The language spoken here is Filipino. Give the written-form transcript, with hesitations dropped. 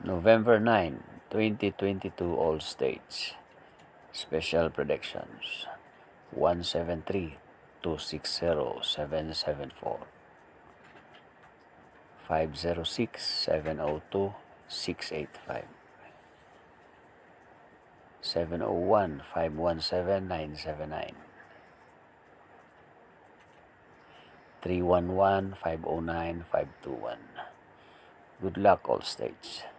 November 9, 2022 All States. Special predictions. 173, 260, 774. 506, 702, 685. 701, 517, 979. 311, 509, 521. Good luck, all states.